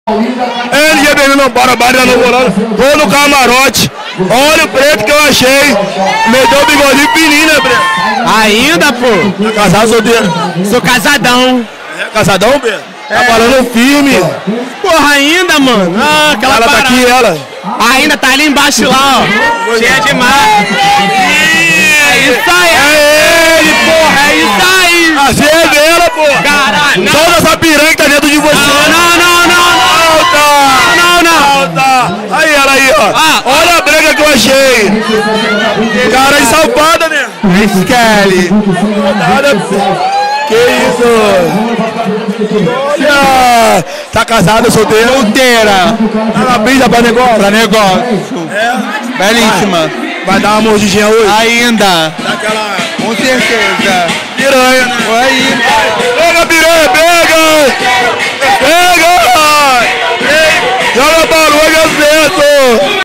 LGB não para, barra no volante, vou no camarote. Olha o preto que eu achei. Meteu o bigodinho fininho, né, preto? Ainda, pô. Tá casado, solteiro? Sou casadão. É, casadão, preto? Tá falando firme. Porra, ainda, mano. Ah, aquela Ela parada. tá aqui, ela. Ainda tá ali embaixo lá, ó. Cheia de mar. É isso aí. É ele, porra. É isso aí. Assim é dela, porra. Caralho. Não, Solta essa piranha que tá dentro de você. não. Solta. Aí, ela aí, ó. Ah, olha a briga que eu achei. Cara ensalpada, né? Esquele. Que isso? Olha. Tá casada, solteira? Solteira. Tá na brisa pra negócio? Pra negócio. É. Belíssima. Vai dar uma mordidinha hoje? Ainda. Daquela Com certeza. piranha, né? Aí. Pega, piranha, pega! Pega! Joga pra